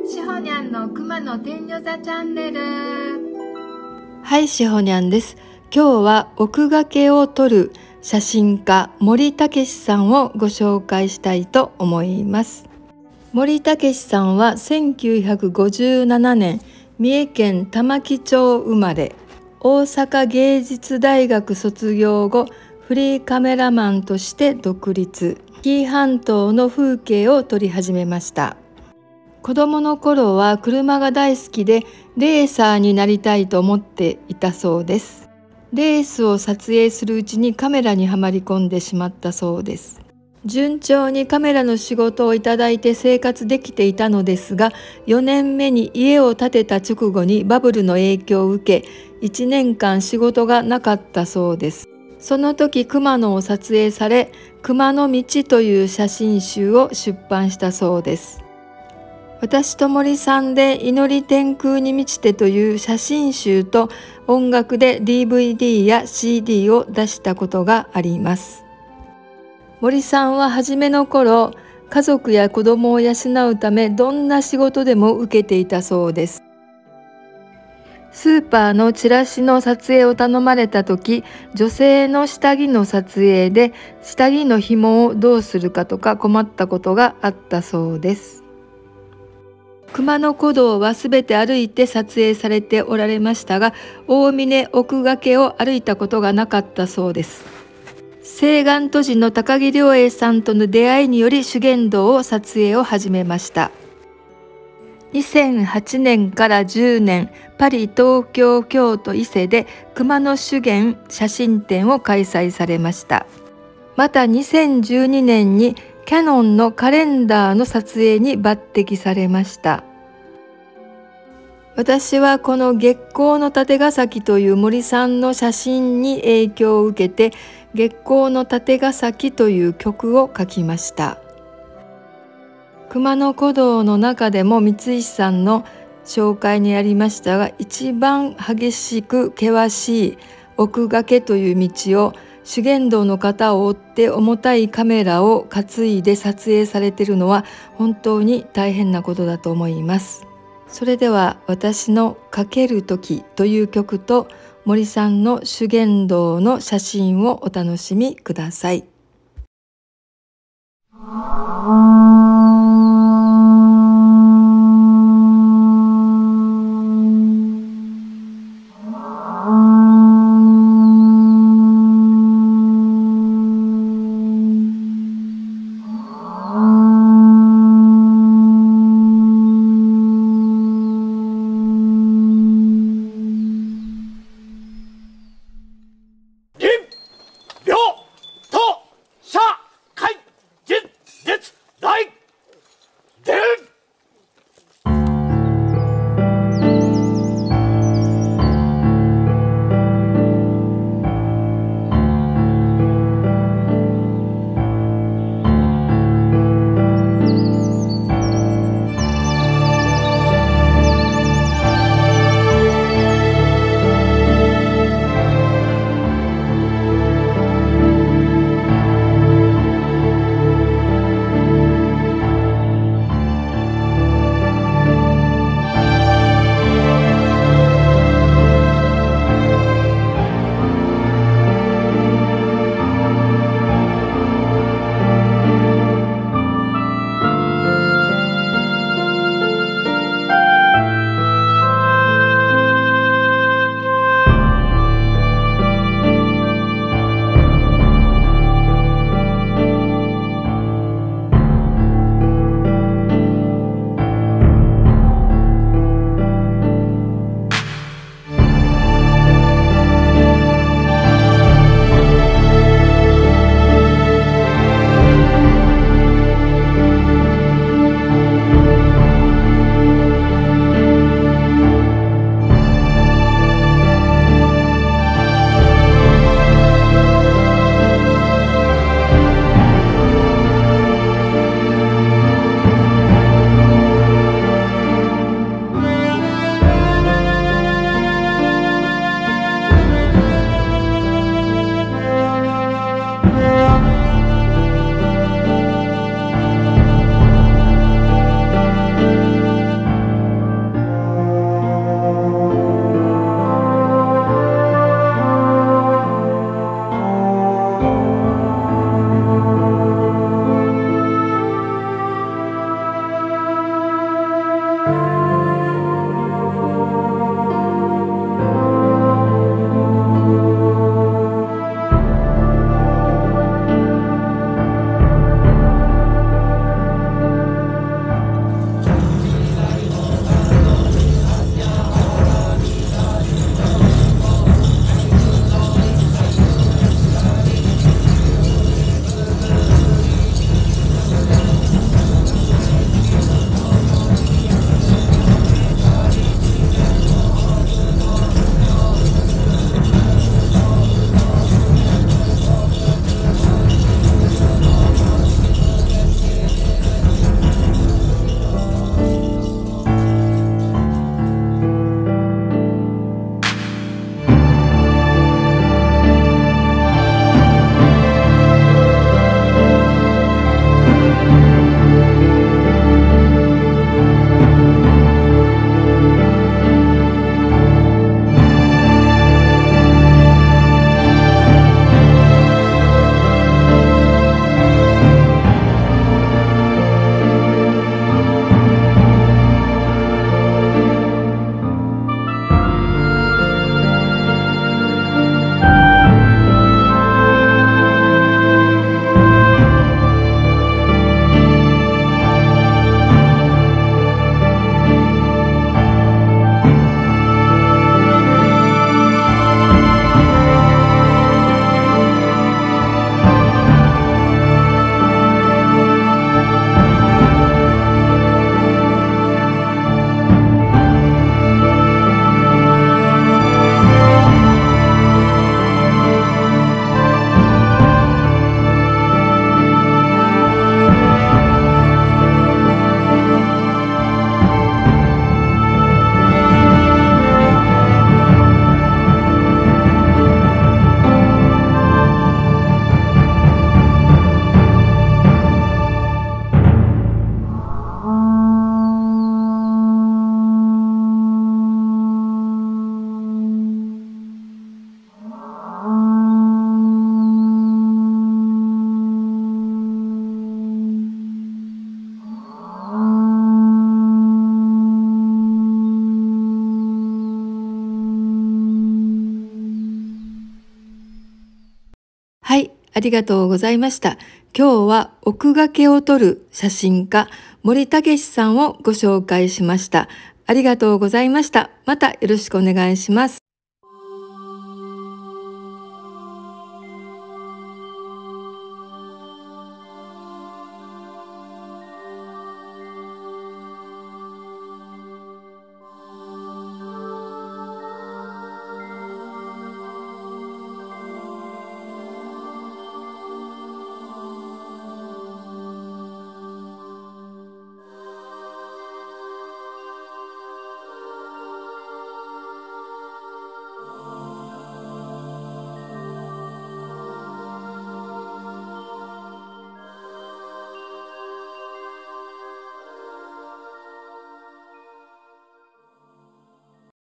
しほにゃんの熊の天女座チャンネル。 はい、しほにゃんです。今日は奥掛けを撮る写真家森武さんをご紹介したいと思います。森武さんは1957年三重県玉城町生まれ、大阪芸術大学卒業後フリーカメラマンとして独立、紀伊半島の風景を撮り始めました。子供の頃は車が大好きでレーサーになりたいと思っていたそうです。レースを撮影するうちにカメラにはまり込んでしまったそうです。順調にカメラの仕事をいただいて生活できていたのですが、4年目に家を建てた直後にバブルの影響を受け、1年間仕事がなかったそうです。その時熊野を撮影され、熊の道という写真集を出版したそうです。私と森さんで祈り天空に満ちてという写真集と音楽で DVD や CD を出したことがあります。森さんは初めの頃、家族や子供を養うためどんな仕事でも受けていたそうです。スーパーのチラシの撮影を頼まれた時、女性の下着の撮影で下着の紐をどうするかとか困ったことがあったそうです。熊野古道はすべて歩いて撮影されておられましたが、大峰奥掛を歩いたことがなかったそうです。西岸都市の高木良栄さんとの出会いにより修験道を撮影を始めました。2008年から10年、パリ、東京、京都、伊勢で熊野修験写真展を開催されました。また2012年にキヤノンのカレンダーの撮影に抜擢されました。私はこの月光の縦ヶ崎という森さんの写真に影響を受けて、月光の縦ヶ崎という曲を書きました。熊野古道の中でも三石さんの紹介にありましたが、一番激しく険しい奥掛という道を修験道の方を追って重たいカメラを担いで撮影されているのは本当に大変なことだと思います。それでは私のかける時という曲と森さんの修験道の写真をお楽しみください。 ありがとうございました。今日は奥掛けを撮る写真家森武さんをご紹介しました。ありがとうございました。またよろしくお願いします。